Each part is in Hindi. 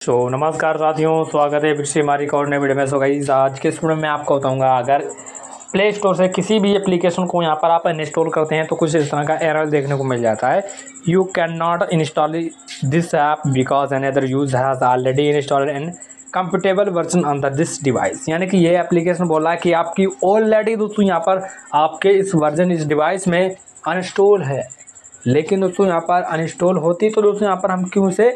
नमस्कार साथियों, स्वागत है फिर से हमारी एक और नए वीडियो में। सो गाइस, आज के इस वीडियो में आपको बताऊंगा, अगर प्ले स्टोर से किसी भी एप्लीकेशन को यहाँ पर आप इंस्टॉल करते हैं तो कुछ इस तरह का एरर देखने को मिल जाता है। You can not install this app because another use has already installed in comfortable version on this device. यानी कि ये एप्लीकेशन बोला है कि आपकी ऑलरेडी दोस्तों यहाँ पर आपके इस वर्जन इस डिवाइस में अनइंस्टॉल है, लेकिन दोस्तों यहाँ पर अनइंस्टॉल होती तो दोस्तों यहाँ पर हम क्यों से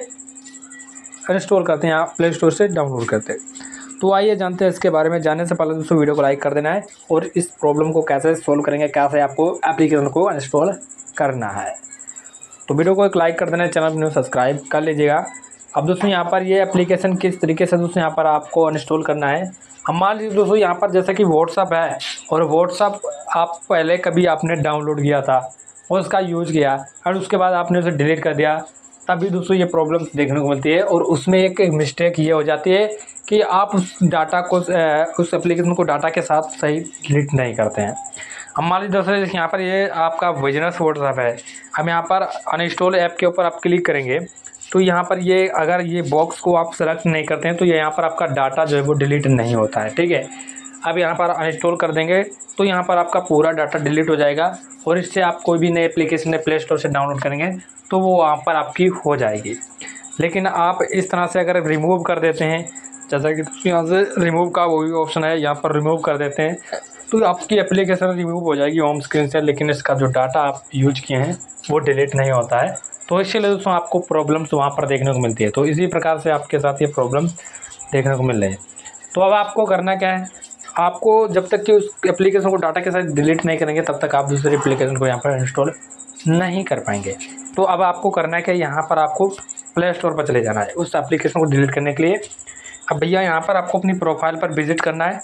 इंस्टॉल करते हैं, आप प्ले स्टोर से डाउनलोड करते हैं। तो आइए जानते हैं इसके बारे में। जानने से पहले दोस्तों वीडियो को लाइक कर देना है और इस प्रॉब्लम को कैसे सोल्व करेंगे, कैसे आपको एप्लीकेशन को इंस्टॉल करना है। तो वीडियो को एक लाइक कर देना है, चैनल को सब्सक्राइब कर लीजिएगा। अब दोस्तों यहाँ पर ये एप्लीकेशन किस तरीके से दोस्तों यहाँ पर आपको इंस्टॉल करना है। हम मान लीजिए दोस्तों यहाँ पर जैसे कि व्हाट्सअप है और व्हाट्सअप आप पहले कभी आपने डाउनलोड किया था और उसका यूज़ किया और उसके बाद आपने उसे डिलीट कर दिया, तभी दोस्तों ये प्रॉब्लम देखने को मिलती है। और उसमें एक मिस्टेक ये हो जाती है कि आप उस डाटा को उस एप्लीकेशन को डाटा के साथ सही डिलीट नहीं करते हैं। हम मान लीजिए दोस्तों यहाँ पर ये आपका बिजनेस व्हाट्सएप है। हम यहाँ पर अनइंस्टॉल ऐप के ऊपर आप क्लिक करेंगे तो यहाँ पर ये अगर ये बॉक्स को आप सेलेक्ट नहीं करते हैं तो ये यहाँ पर आपका डाटा जो है वो डिलीट नहीं होता है। ठीक है, अब यहाँ पर अनइंस्टॉल कर देंगे तो यहाँ पर आपका पूरा डाटा डिलीट हो जाएगा और इससे आप कोई भी नई एप्लीकेशन प्ले स्टोर से डाउनलोड करेंगे तो वो वहाँ पर आपकी हो जाएगी। लेकिन आप इस तरह से अगर रिमूव कर देते हैं, जैसा कि यहाँ से रिमूव का वो भी ऑप्शन है, यहाँ पर रिमूव कर देते हैं तो आपकी एप्लीकेशन रिमूव हो जाएगी होम स्क्रीन से, लेकिन इसका जो डाटा आप यूज किए हैं वो डिलीट नहीं होता है। तो इसलिए दोस्तों आपको प्रॉब्लम्स वहाँ पर देखने को मिलती है। तो इसी प्रकार से आपके साथ ये प्रॉब्लम देखने को मिल रही है। तो अब आपको करना क्या है, आपको जब तक कि उस एप्लीकेशन को डाटा के साथ डिलीट नहीं करेंगे तब तक आप दूसरी एप्लीकेशन को यहाँ पर इंस्टॉल नहीं कर पाएंगे। तो अब आपको करना है कि यहाँ पर आपको प्ले स्टोर पर चले जाना है उस एप्लीकेशन को डिलीट करने के लिए। अब भैया यहाँ पर आपको अपनी प्रोफाइल पर विजिट करना है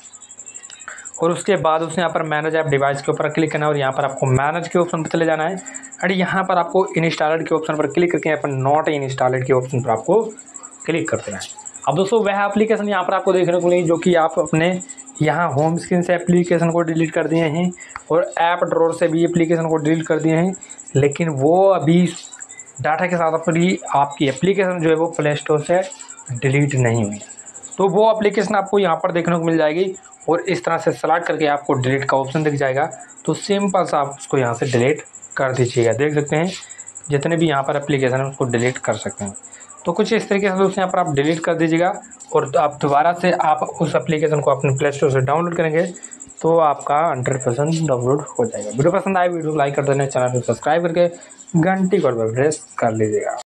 और उसके बाद उसने यहाँ पर मैनेज ऐप डिवाइस के ऊपर क्लिक करना है और यहाँ पर आपको मैनेज के ऑप्शन पर चले जाना है और यहाँ पर आपको इंस्टॉल्ड के ऑप्शन पर क्लिक करके यहाँ पर नॉट इंस्टॉल्ड के ऑप्शन पर आपको क्लिक कर देना है। अब दोस्तों वह एप्लीकेशन यहाँ पर आपको देखने को मिलेगी जो कि आप अपने यहाँ होम स्क्रीन से एप्लीकेशन को डिलीट कर दिए हैं और ऐप ड्रॉअर से भी एप्लीकेशन को डिलीट कर दिए हैं, लेकिन वो अभी डाटा के साथ अपनी आपकी एप्लीकेशन जो है वो प्ले स्टोर से डिलीट नहीं हुई। तो वो एप्लीकेशन आपको यहाँ पर देखने को मिल जाएगी और इस तरह से सेलेक्ट करके आपको डिलीट का ऑप्शन दिख जाएगा। तो सिंपल सा आप उसको यहाँ से डिलीट कर दीजिएगा। देख सकते हैं जितने भी यहाँ पर एप्लीकेशन है उसको डिलीट कर सकते हैं। तो कुछ इस तरीके से दोस्तों यहाँ पर आप डिलीट कर दीजिएगा और आप दोबारा से आप उस एप्लीकेशन को अपने प्ले स्टोर से डाउनलोड करेंगे तो आपका 100% डाउनलोड हो जाएगा। वीडियो पसंद आए वीडियो को लाइक कर देना, चैनल को सब्सक्राइब करके घंटी को प्रेस कर लीजिएगा।